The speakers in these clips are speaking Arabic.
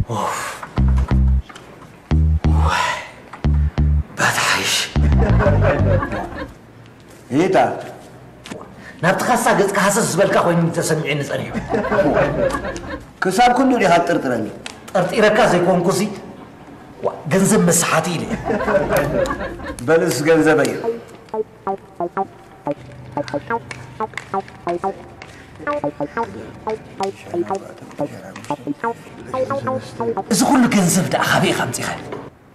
اوف باتحيش ايه نبتخصا قصك حاسس بالك خويني تسمعين نصريو كساب كله لي هطرطرني طرطيركا زيكون كوسي ገንዘብ መስሓት ኢለ በልስ ገንዘበይ እዚ ኩሉ ገንዘብ ዳ خبي خمسي خل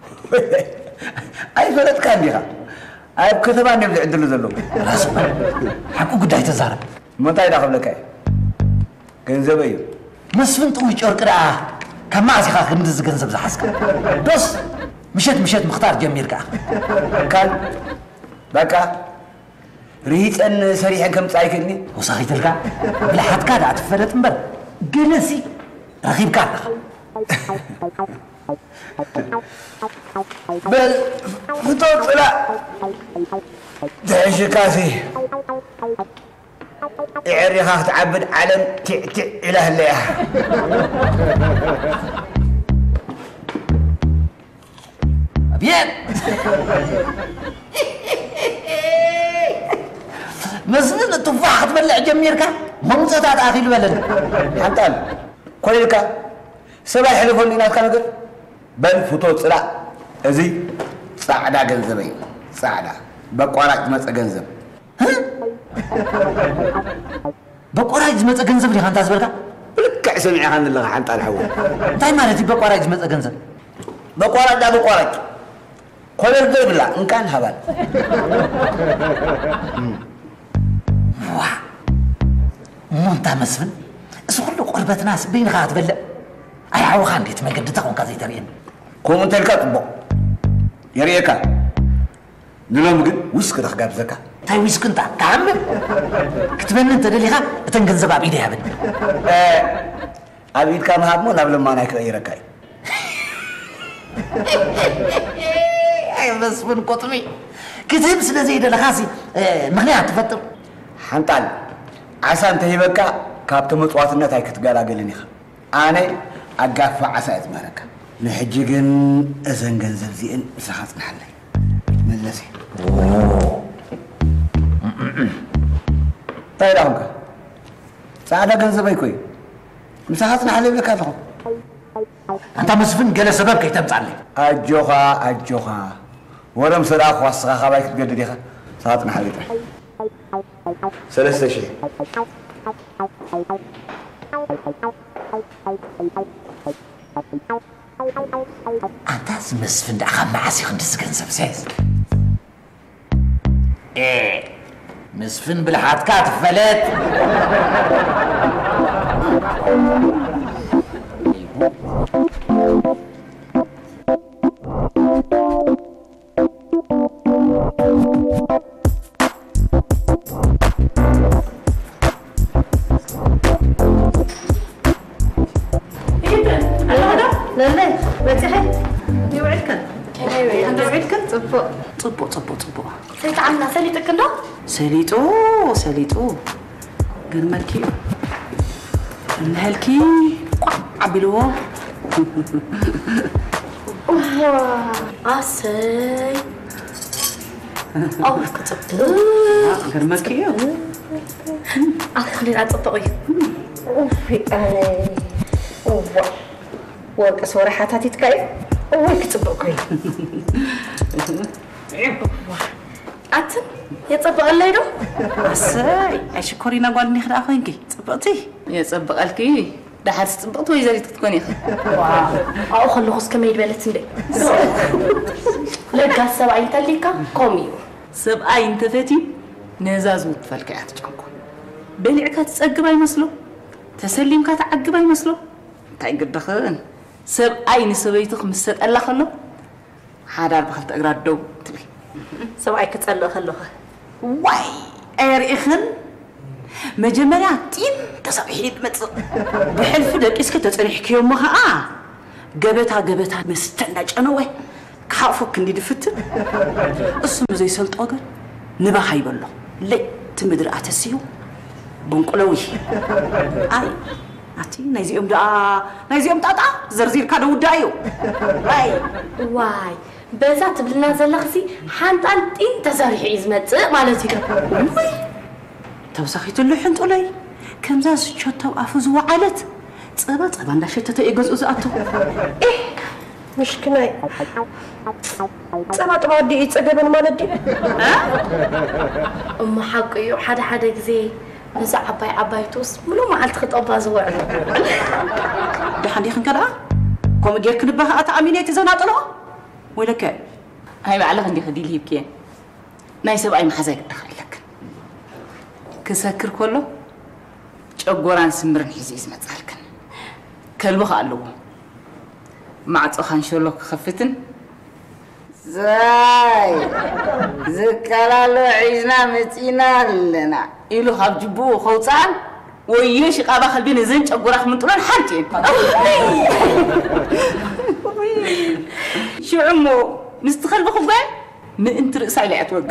اي فلت كان ديها اي كتبا اني بدعدلو زلو راسو حقو قداي تزارب متى دا خبلك ገንዘበይ مسفن طوي ጨርቅራ كما عزيخا خندز ገንዘብ زحسك بس مشيت مختار جميل كان بقى ريتن سريح كم صايكني وصايت لك بلا حد كاد اتفلت مبر جلسي رغيب كان بل فطوط لا تعيش كافي يعريخا تعبد علم تعتع اله الله أبيض مزمن التفاح تبلع جميرك ممزتات أخي البلد حتى كلك سبع حلفون الناس كانوا قال بل فطوط لا ازي صعدا جنزبي صعدا بقوراج مص جنزب بقوراج مص جنزب لي خانت اسبلك لك سمعي خان الله حنت الحول انتي مالتي بقوراج مص جنزب بقوراج كلر دبلا ان كان هبل مونتا مسفن اسخلو قربت ناس بين غات بلا اي عوخ انديت ما قد تكون كازي ترين كوم انت الكتبو يريكا نلوم قد وسك تخقاب زكا تاي وسك انت تعمل كتبن انت دليها تنجنزب عبيدي يا بنت عبيد كان هابمو نابل ما نايك يركاي اي مسفن قطمي كتب سلازي دلخاسي مغنيات تفطر حنطال عسى انت يبقى كابت مصواتነት አይክትጋላገልኒ አነ አጋፋ عسى ازمرك ንሕጂግን እዘን ገንዘብ ዚእን ስሓጽናሐለይ መለሲ ታይራውካ ሳዳ ገንዘብ አይኮይ ምሳሓጽናሐለይ ብለካ ኣለኹ انت مسفن قال سبب كي تمصالي اجوخا ورم سرا خاصها خبايك تقدر يخا ساعتنا حبيبي ثلاثة شيء انت مسفن ده خم معسي خندس كنسب سيس ايه مسفن بالحاتكات فلت لا بتحي يوعدك انت وعدك صبو سيت عمنا سليتك كندا سليتو قرمكي نهلكي عبلو عسي اوف كتبت قرمكي خلينا نطبقي اوف ورق صورة حاتاتي تكاي ويك تطبقي أتن يطبق الليلو عساي أشكرينا قال نخد أخوينكي طبقتي يطبق لكي ده حد تطبقت ويزاري تكوني أو خلو خص كما يدبلت ندي لقى السبعين تليكا قوميو سبعين تفتي نزازو تفلكات جنكو بلعك تسقباي مسلو تسليمك تعقباي مسلو تايقد دخن سبعين سبيتك مسد الله خلو حدار بخلت أقراد دو تبي سبعي كتسألو خلوها واي أريخن مجمريا تين تسبحيد متص بحلف دك إسكت تسريحك يومها قبتها مستنج أنا وين كحافك إني دفت اسم زي سلط أقل نبا حيبله لي تمدر أتسيو بنقلوي أي أتي نايزيوم تاتا زرزير كانوا ودايو واي بزات بلنا زلخسي حانطان طين تزاريح يزمت مالتي توسخيت اللي حنت قلي كم زاز شتو أفز وعلت صبا نشتت إيجوز أزاتو إيه مشكلة صبا تبادي يتصقبن مالتي أم حقي حدا زي نزع عباي توس ملو ما عاد خطبها زوعل بحدي خن كذا كوميديا كنبها أتعميني تزناطلو ولا كان هاي معلق عندي خدي لي بكين ناي سبعي محزاك دخلك كسكر كله ጨጎራን ስምርን ሒዚ ዝመጻልከን ከልብኻ ኣለዎ ማዕጾኻን ሸሎ ክኸፍትን زاي زكالالو عيزنا متينا لنا إلو هبجبو خوصان ويش قابا خلبين زين ጨጎራኽ من طولان حنتين شو عمو مستخل بخبا ما انت رأس علي أتوقع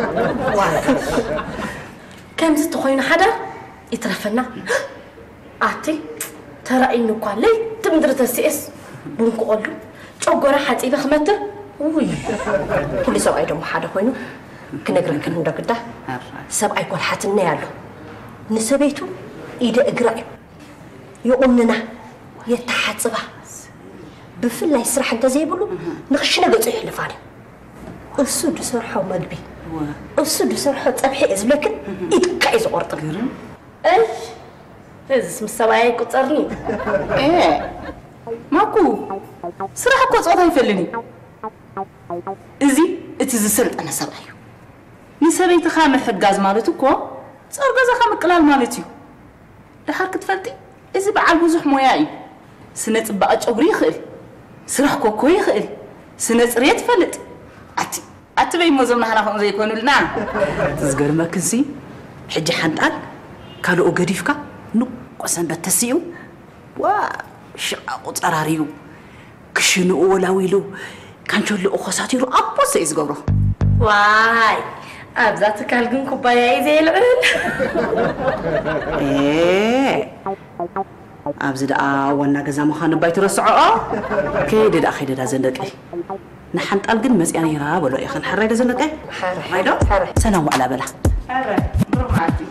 كم زدت خوينا حدا يترفنا أعطي ترى إنه قال لي تمدرت السيس بونكو قولو ጨጎራ حتى بخمتر وي كل سوء أيضا محادة خوينو كنقرن كنو دقدا سبع يكون حتنا يالو نسبيتو إيدا إقرأي يقولنا يتحت صبح بفلا يسرح انت زي بلو نخشنا قطعي لفاني السود سرحه مقبي السود سرحه طبحي إزبلكن إدقا إز قرطن إيش اسم السبعي قطرني إيه ماكو صراحة قطعتها يفلني إزي اتزسرت أنا سبعي نسبيت خامل حقاز مالتو كو صار قازا خامل قلال مالتيو لحركة فلتي إزي بعال بوزح موياي سنة بقى ጨጉሪ ይኽእል ስራሕ ኮኮ ይኽእል ስነ ጽሬት ፈልጥ أتبي مزمنا هنا خون زي يكونوا لنا تزقر ما كنسي حجي حنطال كالو قديفكا نقصن بتسيو وشقاقو صراريو كشنو ولاويلو كانشو لو خساتيرو ابو سيز غبرو واي ابزات كالغن كوبايا زي العين ايه أبزد وانا جزا مخان بايت رسعة كيد دا خيد دا زندقي نحنت ألقن مسياني راب ولا يخن حري دا زندقي حري سلام على بلا حري برمعتي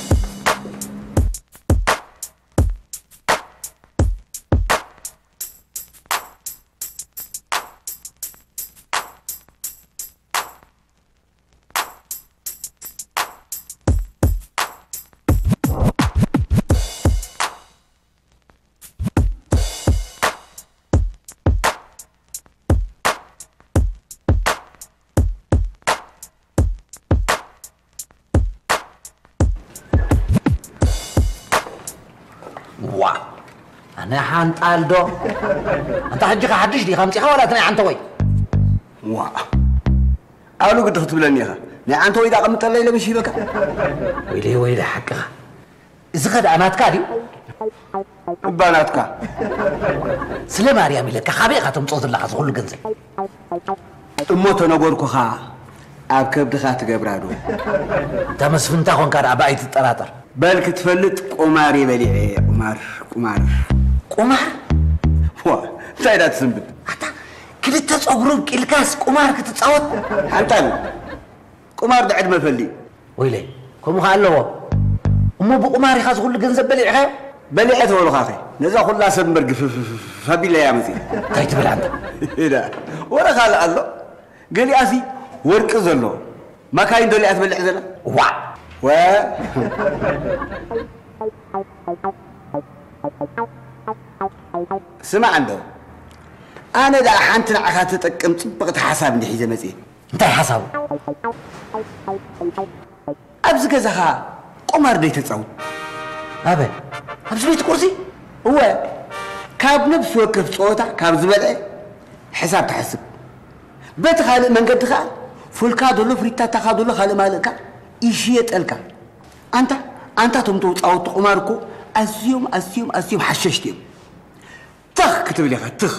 أنا حنطال دو أنت حجك حدش دي خمسي ولا تني عن توي وا أولو قد تخطب يا نا عن توي إذا قمت الليلة مشي بك ويلي حقها إذا خد أماتك دي بناتك سلام مريم لك خبيقة تمصوت اللي خذ جنزل أموت نقولك خا أبكب دخات جبرادو تمس فنتا خون كار أبايت التراتر بالك تفلت قماري بليعي قمار وا تايدا تسنبت حتى كل تصورون كلكاس قمار كتتصاوت حتى قمار دعد ما فلي ويلي كم خالو امو بقماري خاص كل جنزب بليعت ولا خاخي نزا كلها سنبرق فبيلا يا مزي تايت بلعند لا ولا خال الله قال لي اسي ورق زلو ما كاين دولي اتبلع زلا و سمع عنده أنا دا حنتنا عخات تقم طبقت حساب ندي حيزة مزي انتي حساب أبز كزخا قمر دي تتصو أبي أبز بيت كرسي هو كاب نفس وكف صوتا كاب زبلع حساب تحسب بيت خالق من قد خال فولكا دولو فريتا تخادولو خالق مالكا إيشيت ألكا أنت تمتو تصوت قماركو أسيوم حششتيم تخ كتب لي تخ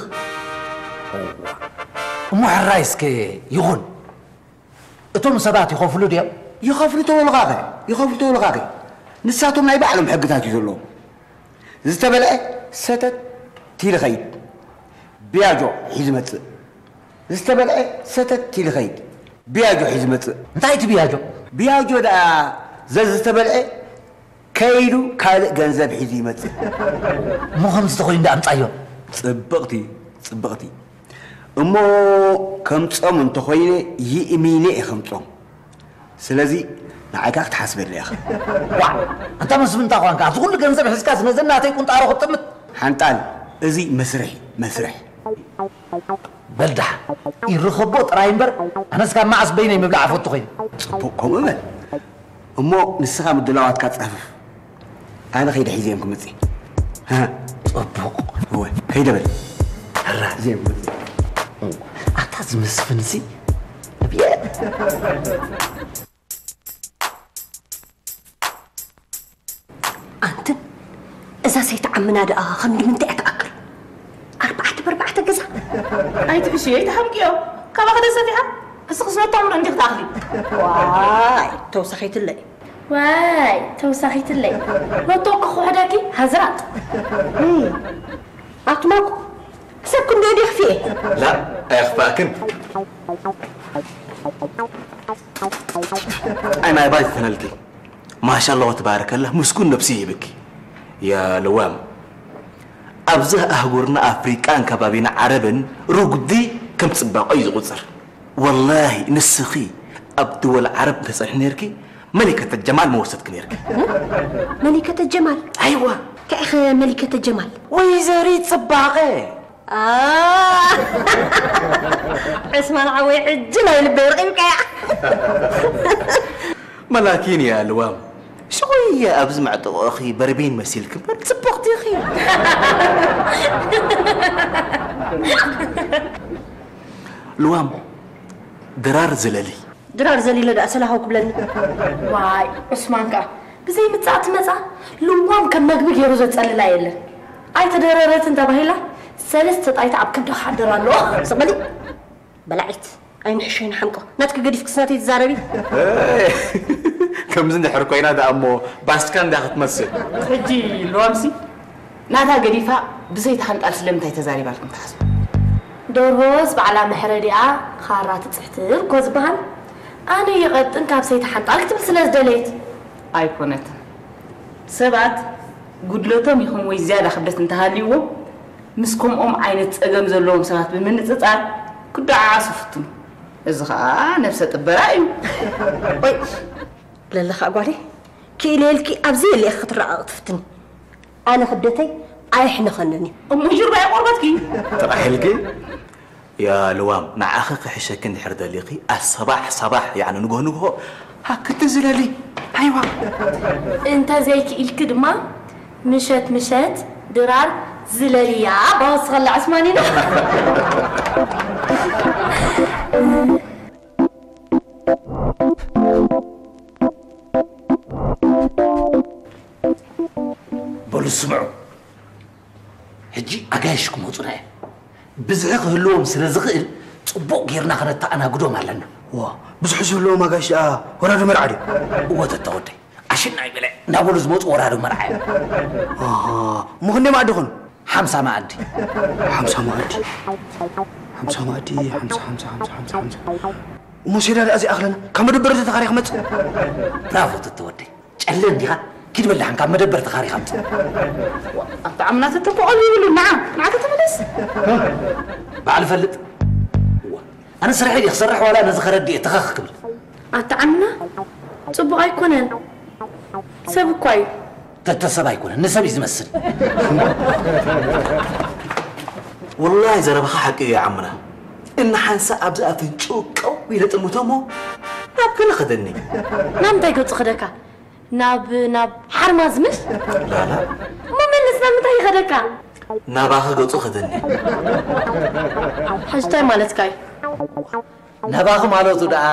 مو الرئيس كي يغون اتوم سبات يخوفلو ديال يخوفلو تو الغاغي نساتهم لا يبعلم حقتات يزلو زتبلع ستت تيل خيد بياجو حزمت زتبلع ستت تيل خيد بياجو حزمت انتي تبياجو بياجو دا زتبلع كيلو كالق جنزب حزمت مو خمس تخوين دا امطايو صبغتي امو كم صم انت خويني يميني خمصم سلازي نعاكاك تحاسب لي اخي وا انت مسبن تاخوان كاع كل جنزب حسكاس مزناتي كنت اروح طمت حنطال ازي مسرح بلدح يرخبو طرايمبر انا اسكا معص بيني مبلع فوت خوين كم امو نسخه مدلاوات كتصفف انا خيد حزيمكم مزي ها طبق هو هيدا بل هرا زين أتاز مسفنسي أبيات أنت إذا سيتعمنا دا خمد من تأكل 4 جزء أي تبي شيء تحمقيه كم أخذ السفيحة بس خصنا طعم عندك داخلي واي توسخيت اللي لو توقخوا هداكي هزرات أتماكو سكن دودي خفيه لا أخفاكن أنا بايت ثنلتي ما شاء الله وتبارك الله مسكون نفسي بك يا لوام أبزه أهورنا أفريقان كبابين عربن رقدي كم تصبح أي غزر والله نسخي أبدو العرب تصحيح نيركي ملكة الجمال موسط كنيركي ملكة الجمال أيوة كأخ ملكة الجمال ويزاريت صباغي عثمان عوي عجنا يلبي رقمك ملاكين يا لوام شوية أبز معتو أخي بربين مسيلكم ما تصبغتي أخي لوام درار زلالي لدى أسلحة وكبلن واي عثمان كا بزي متساعت مسا لوام كم مقبق يروزو تسأل لا يلا أي تدررت انت بهيلا سلسة أي تعب كم تحضر له صبلي بلعت أي نحشين حمقه ناتك قديس كسناتي تزاربي كم زند حركوينا دا أمو بس كان داخل تمثل حجي لوامسي نادا قديفة بزيت حنت أسلمتي تزاري بالكم تحسب دورهوز بعلا محردية خارات تحتر كوز بهال أنا يغد إنك بسيت حنت أكتب سلاز دليت أيقونت سبعت قدلتهم يخون ويزيادة خبرت انتهاليوه مسكم عينت أجمز اللوم سمعت بمن تتعب كنت عاصفتم إذا نفسه البرايم وي لله خاقولي كي ليلكي أبزي اللي أخطر عاطفتني أنا خدتي أيحنا خلني مجرد يا قربتكي ترى حلقي يا لوام مع أخيك حشاك اللي حرد ليقي الصباح يعني نقوه هاك تزلالي أيوة أنت زيك الكدمة مشت درار زلالية باص غلا عثمانينا بقولوا اسمعوا هجي أجايشكم وطناء بزعق هلوم سلزقل صبوق غيرنا خنتا أنا قدوم علنا وا بزحش هلوم أجايش وراد مرعدي وتتودي عشان نايبلا نقول زموت وراد مرعي ممكن ما أدخل حمسة ما عندي ومسيرة لأزي أخلنا كم دبرت تخاري خمت برافو تتودي قلن ديها كده بالله عن كم دبر تخاري خمت عمنا تتبقوا يقولوا نعم معك تملس بعرف فلت أنا سرحي يخسرح ولا نزخر دي تخخ قبل أتعمنا صبوا أيكونن سبوا كوي تتسبع يكون النسب يزمسل والله زربها حقي يا عمنا إن حنسا أبزأ فنشوك قوي لتموتمو ناب كنا خدني نام تايقو تخدكا ناب حرماز مش لا ما ملس نام تاي خدكا ناباخ قوتو خدني حاجتاي مالتكاي نباخ مالوتو دا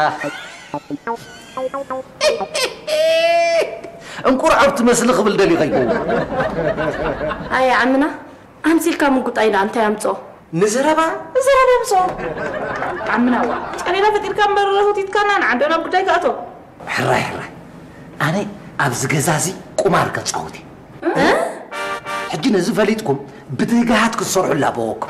انقر عبت مسل قبل دلي غيبو هاي يا عمنا أمسيل كامو قطعينا أنت يامتو نزربا يمسو عمنا وا أنا لا فتير كم مرة تتكلم عندنا بداية كاتو حراي أنا أبز جزازي قمار كتصعودي حجي نزل فليتكم بتجاهات كسروا لابوكم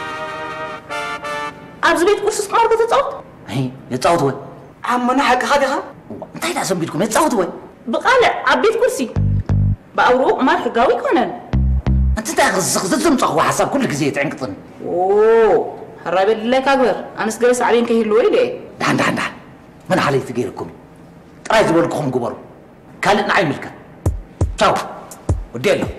أبز بيت كورس قمار بتتصوت هي يتصوت وين عمنا حق خدها انت لازم بيتكم يتصوت وين بقالع عبيت كرسي بأوروق ما حقاوي كونن انت تغزغزتم صخوا حسب كل جزيت عنقطن اوه هرب لك اكبر انا سجلس عليهم كهلو ايه دحن من علي تغيركم رايز بقولكم قبروا كالنا عي ملكه تشاو ودي له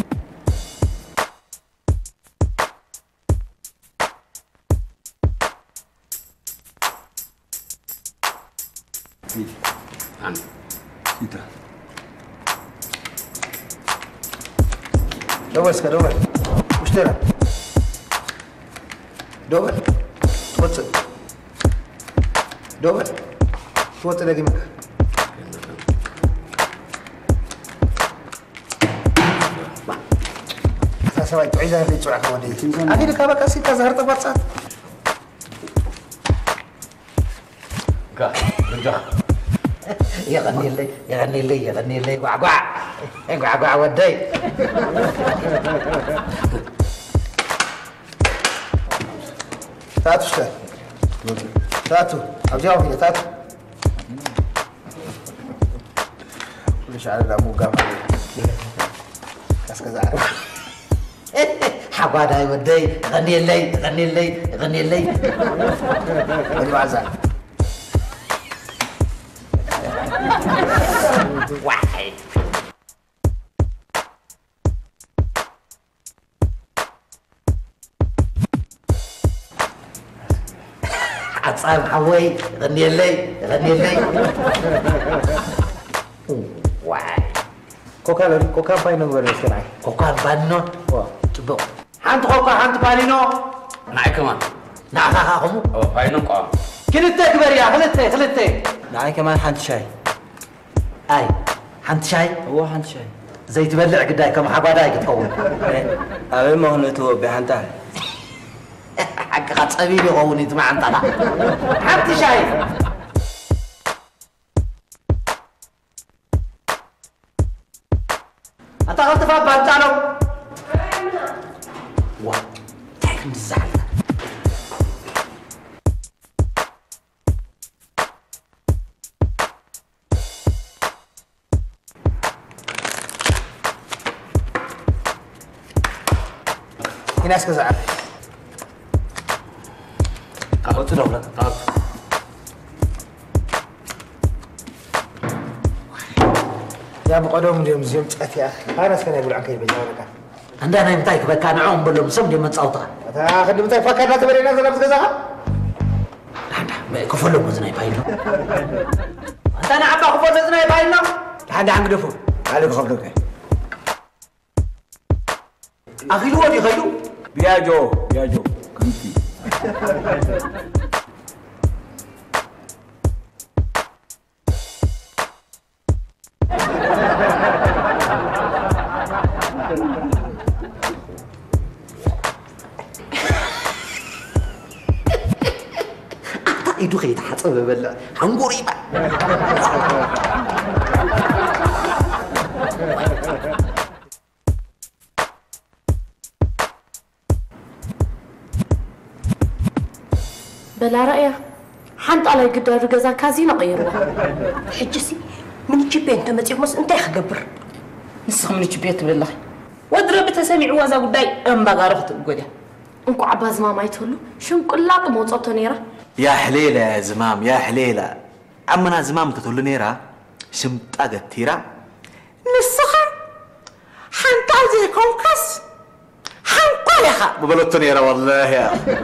دوبس كدوبل واشترى دوبل توصل دوبل توصل لقي مكان سوي تعيدها في تسوع كودي أنا لك هذا كاسي تظهر تبصات يغني لي قعقع ودي تاتو شتا تاتو أبجاو فيها تاتو كل شعر لا مو قام كذا عارف حقاد هاي ودي غني لي ولي بعزة واحد عصام حوي غني لي واحد كوكا باينو ولا سرعة كوكا بانو تبو حنت كوكا حنت بالينو نعي كمان نعم باينو قام كنت كبر يا خلتي معي كمان حنت شاي اي حنت شاي هو حنت شاي زي تبلع قداي كم حباداي تكون أبي ما هو نتوه بحنتها حق قد صبيبي غوني تمع انت حنت شاي انت غلط فاب بانتالو وا تعال نزعل ناس كذا قلت له يا ابو قدوم اليوم زيوم تأتي يا اخي انا سكن يقول عنك بجاوبك عندنا يمتايك بكا نعوم بلوم سمدي من صوتها تاخذ متى فكر لا تبري ناس لابس كذا لا كفلوا مزناي باينو انت انا عم باخذ مزناي باينو لحد عند دفو عليك خبرك اخي الودي خيلو بياجو كنتي إيدو خيط حصل ببلع هنقوري بقى بلا رأيه حنت على قدر جزا كازينو غيره حجسي من جيبين انت ما تيمس انت يخبر نسخ من جبيت بالله ودرب تسمع وازا قداي ام بغارخت قولي انكو عباز ما يتولو شن كلاط موصوتو نيرا يا حليلة يا زمام يا حليلة عمنا زمام تتولو نيرا شمت أغتيرا نسخة حنطال زي كوكس حنطالخة ببلوتو نيرا والله يا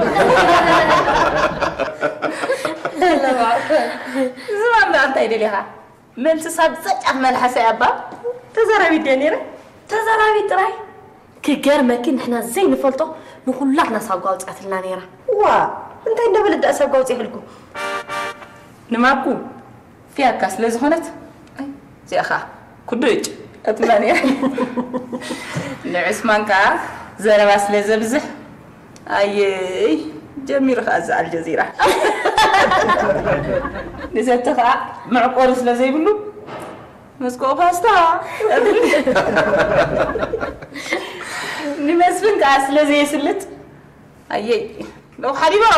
زمان ما انت يدليها من تصاب زج عمل حسابا تزربي دنيرا تزرابي تراي كجر ماكين احنا زي نفلطو نقول لحنا ساقوا وصاتلنا نيرا وا انت انده بلد اسبقوا وصيحلكم نماكو فيها كاس لزخونت زي اخا كدوج اتمانيا لعثمان كا زرباس لزبزح اي جميل خاز على الجزيره نزتها معقول زي بلو مسكو باستا نمسفن كأصل زي سلت أيه لو حريبه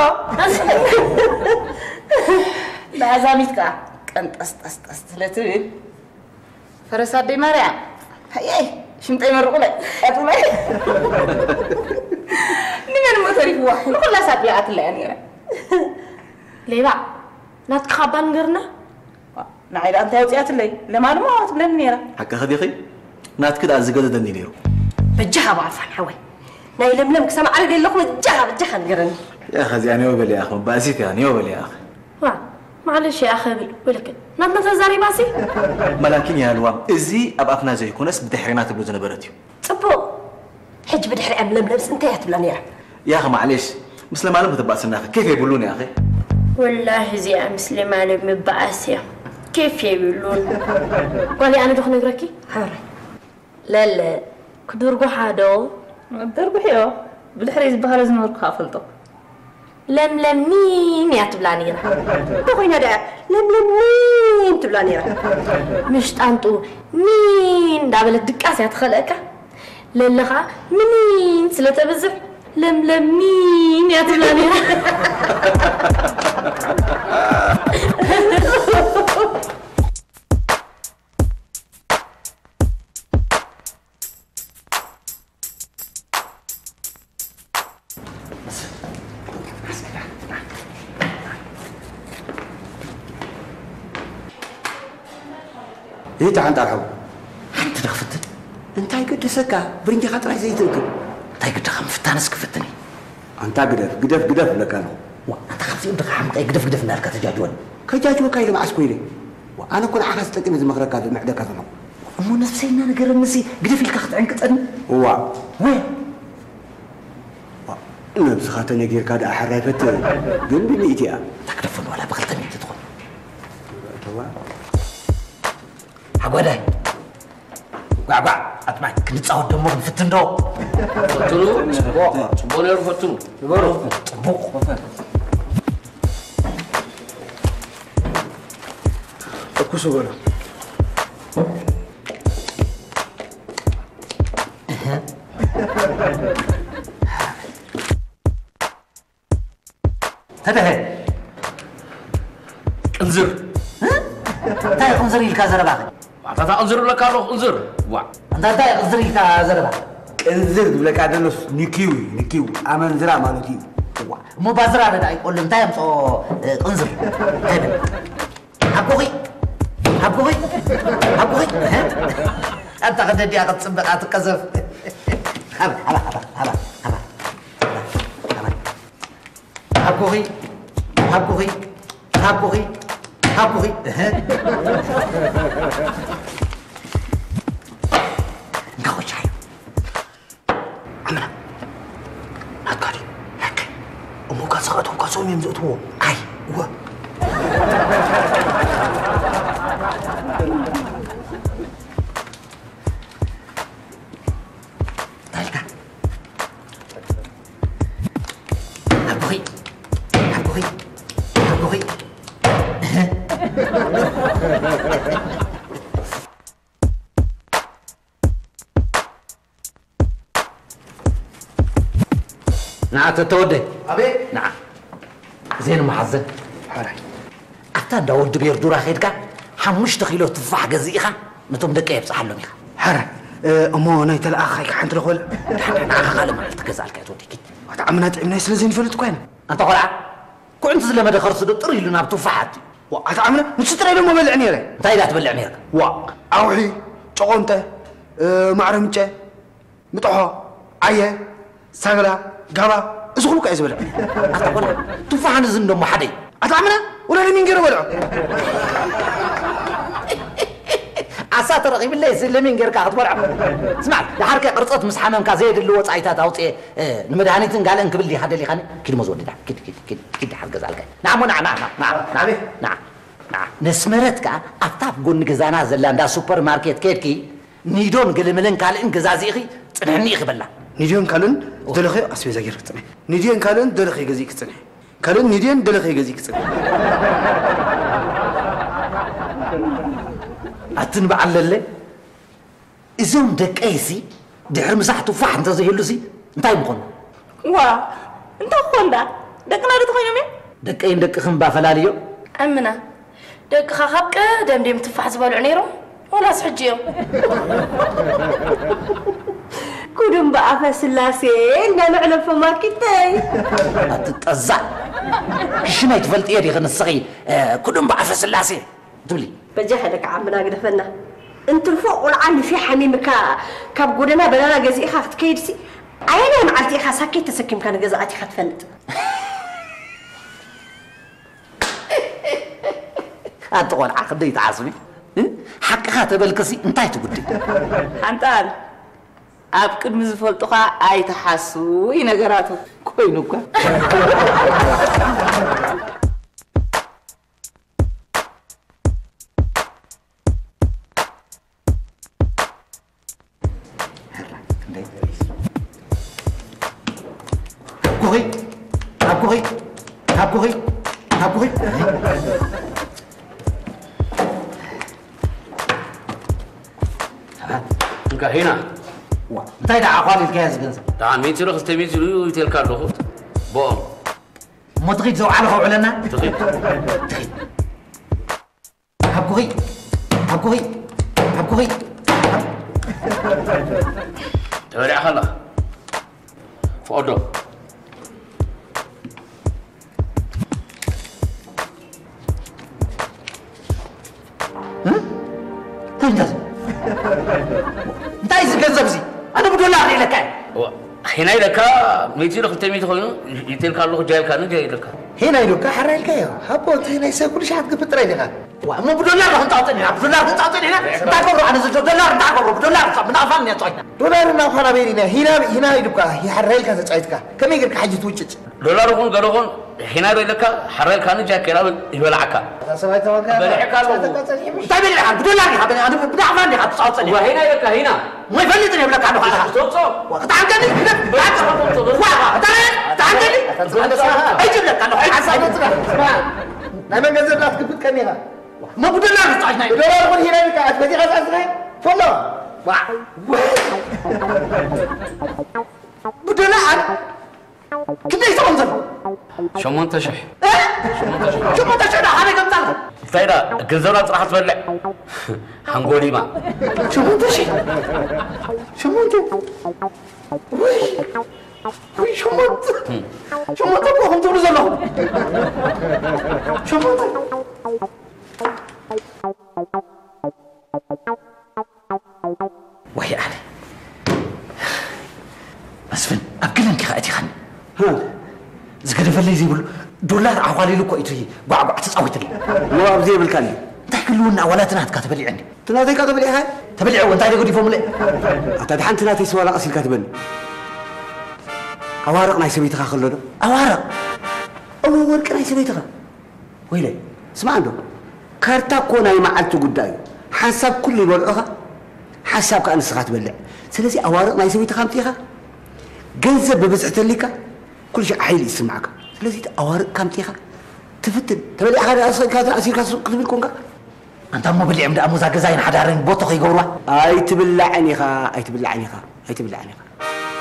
لا زاميتك كنت أستلتين فرسات دي مريم هاي شمتي مرقولة أطلعي نمن موتوري فوا كل ساعة بلا أكل يعني ليه نات خابان غيرنا نعيد أنت وتيات اللي لما أنا ما أتبلى منيرة حكا خديقي نات كده أزجد دني ليرو بجها بعرف عن حوي ناي لملم كسمع أرجع لكم بجها نغيرني يا أخي يعني وبل يا أخي باسيت يعني وبل يا أخي معلش يا أخي ولكن نات نتزاري باسي ملاكين يا الوام إزي أبقى زي كونس بدحرينات بلوز نبرتيو صبو حج بدحري أم لملم سنتيات بلانيرة يا أخي معلش مسلم عالم بتبقى سناخ كيف يقولون يا أخي والله زي مسلم عالم مبعاسيا كيف يقولون قولي أنا دخل نقرأكي حاري لا كدورقو حادو دربو حيو بالحريز بهرز نور خافلتو لم مين يا تبلانيرة بقينا دا لم مين تبلانيرة مش تانتو مين دابل الدكاس يتخلقك للخا منين سلطة بزح لم مين يا تبلانيرة إيه تعال الحب أنت دخفتني أنت قد سكا برنجي خاطر زي تركب أنت قد خفتني سكفتني أنت قدف لك أنا وأنت خفتي بدك حمقي قدف نارك تجاجون كجاجو كاي لما عسكويلي وأنا كون عخس تكين زي مخرج هذا معدك هذا مو نفسينا نقر النسي قدف لك أخذ عنك تأني هو وين نفس خاطرني غير كاد أحرفت جنبي ميتي تكرفون ولا بغلتني تدخل حقوداي قعقع أطمع كنت تصور دموغ نفتن دو فتنو صبون يرو فتنو يبارو طبوق أكوسو بنا هذا هي انزر تاي انزر لك زربا عطاتا انزر لك روح انزر وا انت تاي انزر لك زربا انزر بلك عدنوس نيكيوي أمن زرع مالوتي مو بازرا هذا يقول لهم تاي مصو انزر هذا حبوغي أنت قد دي قد تصبق أتكذب هبا حبوغي نقول شاي عمنا هكاري هكا أمو كاسقاتهم كاسوم يمزقتوا أي هو حبوغي نعم تتودي أبي نعم زين محزن حالي أتا داود بيردو راخيدك حمش تخيلو تفاح جزيخة نتوم دقيق بصحلهم يخ حرا أمو نايت الأخ حنت الغول خالي ما تكزال كاتودي كي وتعمنا تعمنا يسلزين فلت كوين أنت قلع كنت لما دخل صدق طري لنا بتفاحاتي وأتعمنا نستري لهم بلعني لي أنت إذا تبلع ميرك أوحي تقونته معرمجة مطحة عيه سغلا قبا اسخلوك عايز بلع أنت قلع تفاح نزل دم حدي أتعمنا ولا لمين غير بلع عسى ترغيب الله يسلم من غير كاخذ ورع اسمع لحركه قرصت مسحمم كزيد اللي وصايتات اوطي نمدانيتن قال انكبل لي حد اللي خاني كده مزود ده كده حركه زالك نعم نسمرتك افتاب غون غزانا زلا اندا سوبر ماركت كيدكي نيدون قلملن قال ان غزازيخي صنعني يخبلا نيديون كالن دلخي اسبيزا غير كتني نيديون كالن دلخي غزي كتني كالن نيديون دلخي غزي كتني أتنبع اللي إذن دك أيسي دحر مساح تفاح انت زي هلوسي انتي مخون وا انت خوندا دقنا دت خوينو مين دقين دق خنبا فلاليو أمنا دق خابك دم دم تفاح زبالو نيرو ولا سحجيو كودم بقى سلاسي انا نعلم في ماركتاي تتزع شنو يتفلت ايدي غن الصغي كلهم بعرف سلاسي تقولي بجحدك عمنا قدفنا انت الفوق والعالي في حميمك كاب قولنا بلانا جزي خاخت كيدسي عينا معلتي خا ساكي تسكم كان جزاتي خاتفلت أتقول عقدي تعصبي حق خاتبل كسي انتي تقولي ሓንጣል ኣብ ቅድሚ ዝፈልጡኻ ኣይተሓሱ ነገራቱ ኮይኑ እኳ هاكوهي هنا انتي دع اخوالي الجهاز جنزة تعال مين تلو خستي مين تلو يتلقى له بون ما تغيد زو على هو علنا تغيب هاكوهي تورع خلا فوضو انتي زجنزة بزي انا بدو الله عليك هنا لك ميتي لو خستي مين تخونو يتلقى له جاي كانو جاي لك هنا يلوك حرالك يا هبوت هنا يسوي كل شيء حق بتري لك مو بدولار راح تعطيني بدولار تعطيني هنا تاكل عن زوج دولار تاكل بدولار من افني طينا دولار ما خرابينا هنا يلوك هي حرالك تسعيتك كم يقدر حاجه توجج دولار يكون قالوا هنا لك حرال كانو جاي كلام يبلعك سمعت وقال بلعك طيب بدولار انا بدي افني تعطيني وهنا لك هنا ما يفلتني لك عنه هذا وقت عندني تعالي اجيب لك عنه اسمع لما نزل لا تكبت كميها ما بدولار تعطيني دولار من هنا لك بدي غاز فلا بدولار كده يسونزل شو منتشح شو منتشح هذا كم طلع فايدة جنزونا راح تبلع هنقولي ما شو منتشح شو بروحهم تقولوا زلهم شو منت وهي علي أسفن أبقلن كخاتي خن زكري فلي زي بقول دولار عوالي لكو إيتوي بعض تسوي تلي مو أبزي بالكلي تاكلون ولا تنات كاتبلي عندي تناتي كاتبلي هاي تبلي وانت هاي قولي فملي أتدحن تناتي سوالا أصل كاتبني أوارق ناي سبيتها خلونا أوارق أول ورق ناي سبيتها ويلي اسمع عنده كارتا كونا يمعلتو قداي حساب كل ورقها حساب كأن سخات بلع سلسي أوارق ناي سبيتها خامتيها جنزب ببزعت لك كل شيء حيل يسمعك سلسي أوارق كامتيها تفتن تبلي أخي أصلا كاتر أسير كتب لكم أنت ما بلي عمد أموزا جزاين حدارين بوتو يقولوا أي تبلعني خا أي تبلعني خا أي تبلعني خا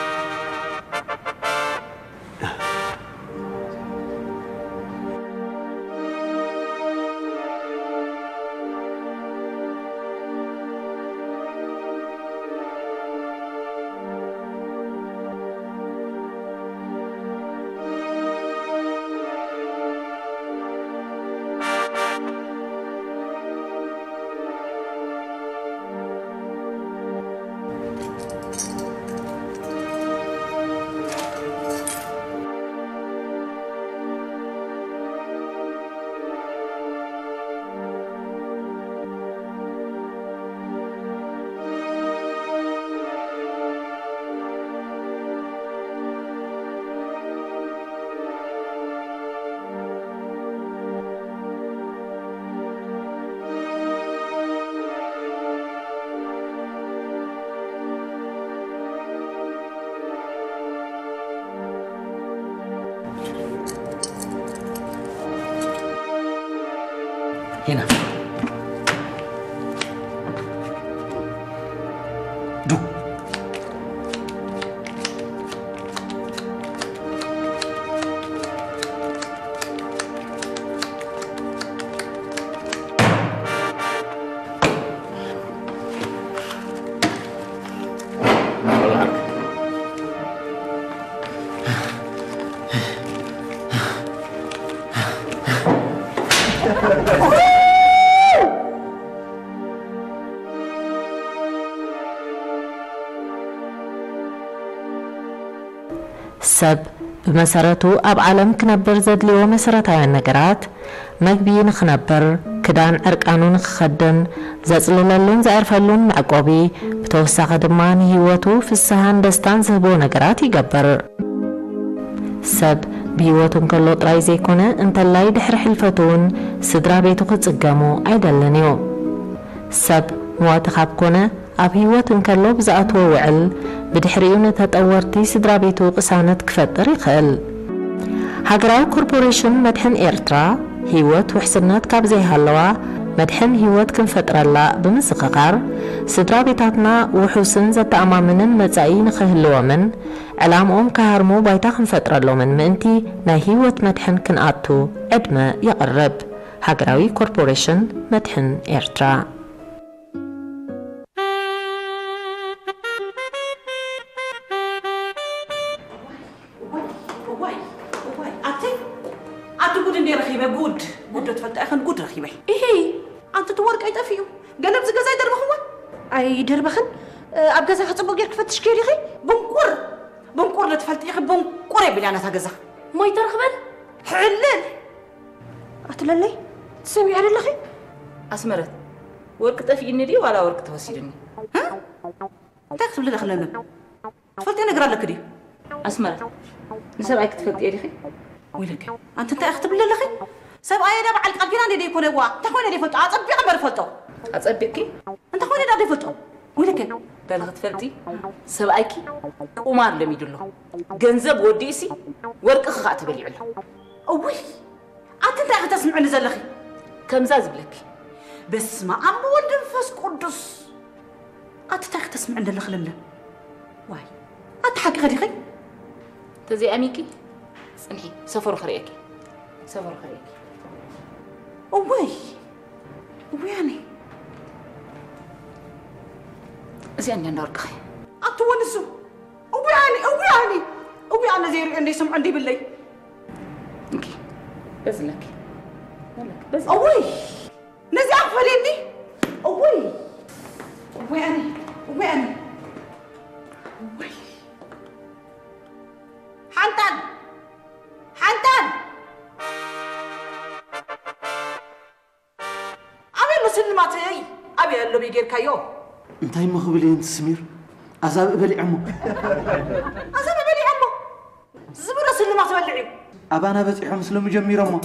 هنا دو سب بمسارته أب عالم كنبر زد ليه مسارات نجارات مجبين خنبر كدان أركانون خدن زلللون زعرفلون معقوبي بتوسع دمان هيوتو في السهان دستان زهبو نجارات يجبر سب بهيوتون كله طرايز يكونه انت لاي دحر حلفتون سدرا بيتو قصقامو عيدلنيو سب مواتخاب كونه أب هيوتون كله بزعتو وعل بدحريون تطورتي سدرا بيتو قسانت كفتر يخل هاجراو كوربوريشن مدحن إيرترا هيوت وحسنات كابزي هالوا مدحن هيوت كنفتر الله بمسققار سدرا بيتاتنا وحسن زت أمامنا مزعين خهلوا من علام كهرمو بايتا كنفتر الله من منتي نا هيوت مدحن كنقاتو أدما يقرب هاجراوي كوربوريشن مدحن إيرترا قد تفلت أخن قد رخيبه إيه أنت تورك أي تفيو قلب زجاج أي دربخون أي دربخن أبغى زخ تصبغ غير كفت تشكيلي خي بنكور لتفلت يا أخي بنكور يبلي أنا تجزا ما يترخبن حلل أتللي تسمي على الأخي أسمرت ورك تفي إني ولا ورك توسيرني ها تكتب لي دخلنا تفلت أنا قرا لك دي أسمرت نسمعك تفلت يا أخي ويلك أنت أختب لي الأخي سبعة يا رب على القلبين عندي يكون هو تخوني اللي فتو أصبي عمر فتو أصبيكي أنت خوني اللي فتو ويلك بلغت فلتي سبعيكي ومار لم يدله جنزب وديسي ورق خات بليعله أوي أنت أخذ تسمع نزل أخي كم زاز بلك بس ما أم ولد نفس قدس أنت أخذ تسمع عند الخلمنا واي أنت حكي غادي خي تزي أميكي سمحي سفر خريكي سفر خريكي أوي يعني زين نورك خي أتونسو يعني زي اللي يسمع عندي بالليل اوكي بزلك بس أوي نزي عفليني أوي يعني حنتان مسلماتي أبي اللي بيجير كيو انتي مخبلين سمير أزاب بلي عمو زبرة سلمات بلعيو أبانا بس إحنا مسلم جمير أمه